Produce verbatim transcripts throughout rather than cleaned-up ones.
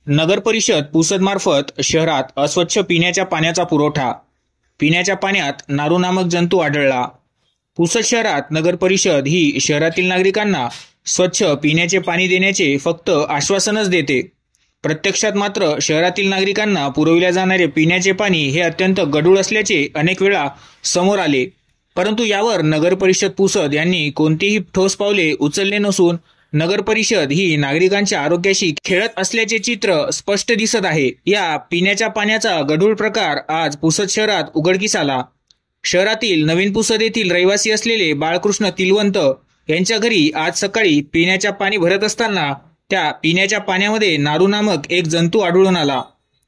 नगर परिषद पुसद मार्फत शहरात अस्वच्छ पिण्याच्या पाण्याचा पुरवठा। पिण्याच्या पाण्यात नारू नामक जंतू आढळला। पुसद शहरात नगर परिषद ही शहरातील नागरिकांना स्वच्छ पिण्याचे पाणी देण्याचे फक्त आश्वासनच देते। प्रत्यक्षात मात्र शहरातील नागरिकांना पुरविल्या जाणारे पिण्याचे पाणी हे अत्यंत गढूळ असल्याचे अनेक वेळा समोर आले, परंतु यावर नगर परिषद पुसद यांनी कोणतीही ठोस पावले उचलले नसून नगर परिषद ही नागरिकांच्या आरोग्याशी खेळत असल्याचे चित्र स्पष्ट दिसत आहे। या पिण्याच्या पाण्याचा गढूळ प्रकार आज पुसद शहरात उघडकीस आला। शहरातील नवीन पुसद येथील रहिवासी असलेले बाळकृष्ण तिलवंत यांच्या घरी आज सकाळी पिण्याच्या पाणी भरत असताना त्या पिण्याच्या पाण्यामध्ये नारू नामक एक जंतू आढळून आला।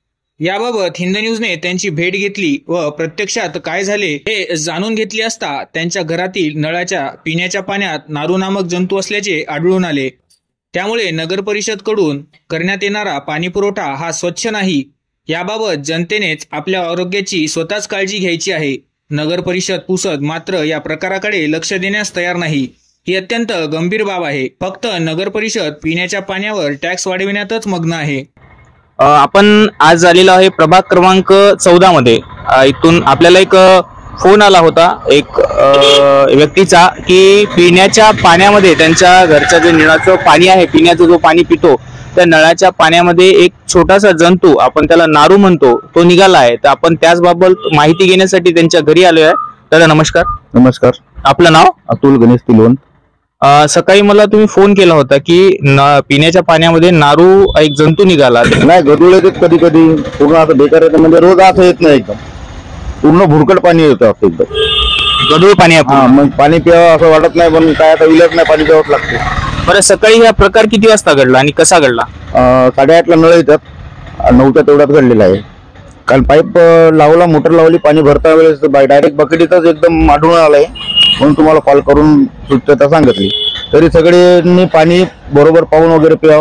याबाबत हिंद न्यूजने त्यांची भेट घेतली व प्रत्यक्षात काय झाले हे जाणून घेतले असता त्यांच्या घरातील नळाच्या पिण्याच्या पाण्यात नारू नामक जंतू असल्याचे आढळून आले। त्यामुळे नगर परिषद कडून करण्यात येणारा पाणी पुरवठा हा स्वच्छ नाही। याबाबत जनतेनेच आपल्या आरोग्याची स्वतःच काळजी घ्यायची आहे। नगर परिषद पुसद मात्र या प्रकाराकडे लक्ष देण्यास तयार नाही। ही अत्यंत गंभीर बाब आहे। फक्त नगर परिषद पिण्याच्या पाण्यावर टॅक्स वाढविण्यातच मग्न आहे। आपण आज आलेलो आहे प्रभाग क्रमांक चौदा मध्ये। इथून आपल्याला एक फोन आला होता एक व्यक्तीचा की पिण्याच्या पाण्यामध्ये त्यांच्या घरच्या जे नळाचं पाणी आहे, पिण्याचं जो पाणी पितो त्या नळाच्या पाण्यामध्ये एक छोटासा जंतू, आपण त्याला नारू म्हणतो, तो निघाला आहे। तर आपण त्याचबाबत माहिती घेण्यासाठी त्यांच्या घरी आलो आहे। दादा नमस्कार। नमस्कार। आपलं नाव? अतुल गणेश तिलवंत। सकाळी मला तुम्ही फोन केला होता की पिण्याच्या पाण्यामध्ये नारू एक जंतू निघाला। नाही, गढूळ येते कधी कधी, पूर्ण असं बेकार येतं, म्हणजे रोज असं येत नाही, एकदम पूर्ण भुरकट पाणी येतं असं एकदम गढूळ पाणी। हा, मग पाणी प्यावं असं वाटत नाही, पण काय आता विलच नाही, पाणी प्यावंच लागते। बरं, सकाळी हा प्रकार किती वाजता घडला आणि कसा घडला? साडेआठला नळ येतात, नऊच्या तेवढ्यात घडलेला आहे। कारण पाईप लावला, मोटर लावली, पाणी भरता वेळेस डायरेक्ट बकेटीतच एकदम आढळून आलाय, म्हणून तुम्हाला कॉल करून सूचना सांगितली। तरी सगळ्यांनी पाणी बरोबर पाहून वगैरे प्यावं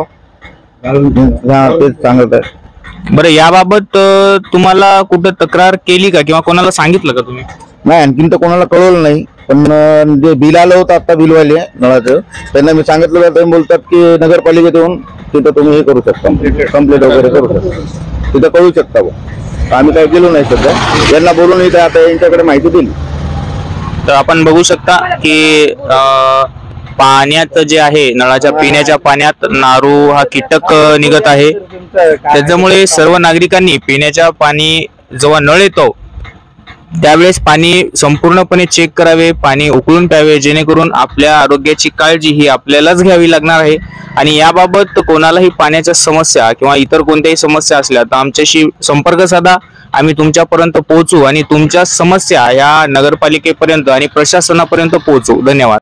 तेच सांगत आहे। बरं, याबाबत तुम्हाला कुठं तक्रार केली का किंवा कोणाला सांगितलं का तुम्ही? नाही, आणखीन तर कोणाला कळवलं नाही, पण जे बिल आलं होतं आता बिलवाले नळाचं, त्यांना मी सांगितलं, ते बोलतात की नगरपालिकेत येऊन तिथं तुम्ही हे करू शकता, कंप्लेंट वगैरे करू शकता, तिथं कळू शकता। आम्ही काही गेलो नाही सध्या, यांना बोलून इथं आता यांच्याकडे माहिती दिली। तर आपण बघू शकता की पाण्यात जे आहे, नळाच्या पिण्याच्या पाण्यात नारू हा कीटक निघत आहे। त्याच्यामुळे सर्व नागरिकांनी पिण्याच्या पाणी जेव्हा नळ येतो त्यावेळेस पाणी संपूर्णपणे चेक करावे, पाणी उकळून प्यावे, जेणेकरून आपल्या आरोग्याची काळजी ही आपल्यालाच घ्यावी लागणार आहे। आणि याबाबत कोणालाही पाण्याच्या समस्या किंवा इतर कोणत्याही समस्या असल्या तर आमच्याशी संपर्क साधा, आम्ही तुमच्यापर्यंत पोहोचू आणि तुमच्या समस्या या नगरपालिकेपर्यंत आणि प्रशासनापर्यंत पोहोचू। धन्यवाद।